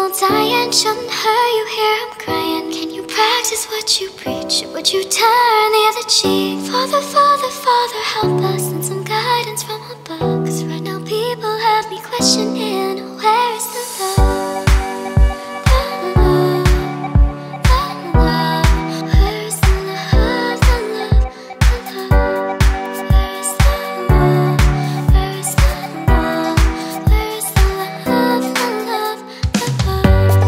dying, shouldn't hurt you. Here I'm crying. Can you practice what you preach? Or would you turn the other cheek? Father, Father, Father, help us, and some guidance from above. 'Cause right now people have me questioning, where is the love? The love, the love. Where is the love, the love, the love? Where is the love? Where is the love? Where is the love, the love, the love?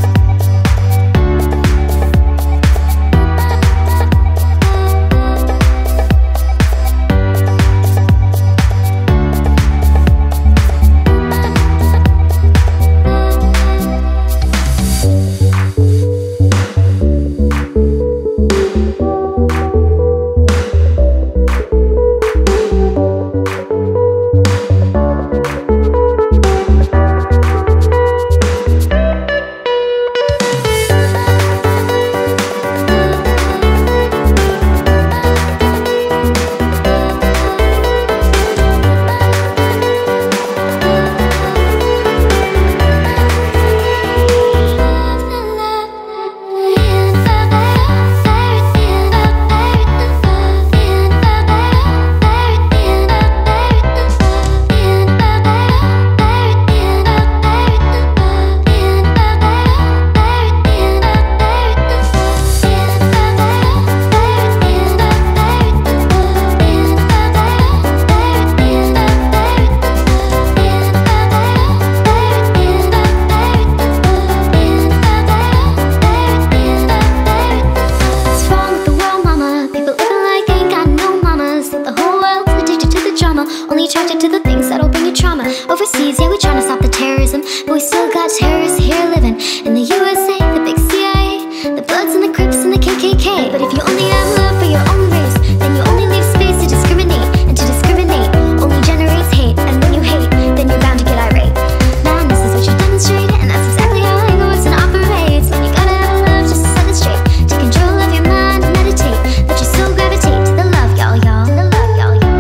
Only attracted to the things that'll bring you trauma. Overseas, yeah, we tryna stop the terrorism, but we still got terrorists here living in the USA, the big CIA, the Bloods and the Crips and the KKK. But if you only have love for your own race, then you only leave space to discriminate, and to discriminate only generates hate. And when you hate, then you're bound to get irate. Madness is what you demonstrate, and that's exactly how it works and operates. When you gotta have love just to set it straight, take control of your mind and meditate, let your soul gravitate to the love, y'all, y'all. The love, y'all, y'all.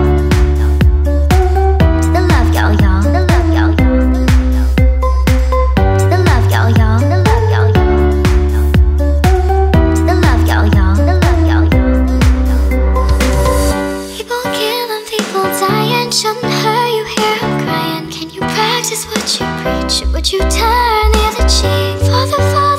Shouldn't hurt you, here I'm crying. Can you practice what you preach? Or would you turn the other cheek? Father, Father.